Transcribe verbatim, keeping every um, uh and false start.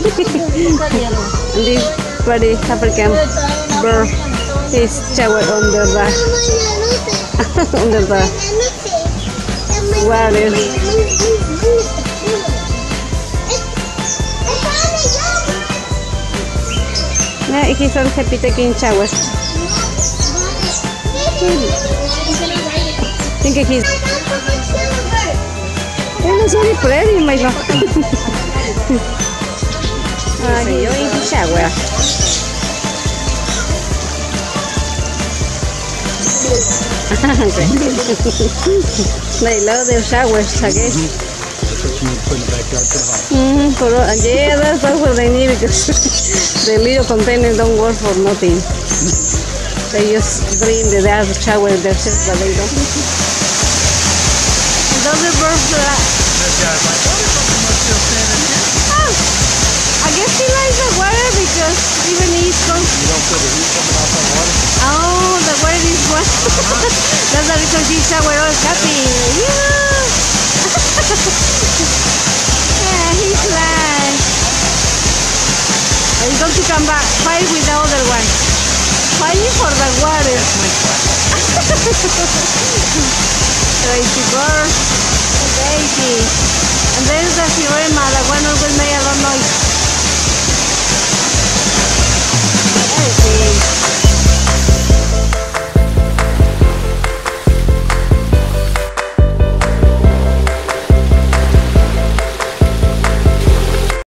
This very African bird is shower under the under the water. Yeah, he's all happy taking showers. I think he's. It's very pretty, my God. Uh, he's in the shower. They love their showers, I guess. That's what you put in the backyard for the house. Mm-hmm, for, uh, yeah, that's what they need because the little containers don't work for nothing. They just dream that they have a shower themselves, but they don't. Those are birds that This guy's like, what is something that's still standing here? oh, I guess he likes the water because even he's cold. You don't feel the heat coming off that water? Oh, the water is warm. That's the reason he shower all happy. Yeah. Yeah, he's like. He's going to come back, fight with the other one. Fighting for the water. Crazy bird. Crazy.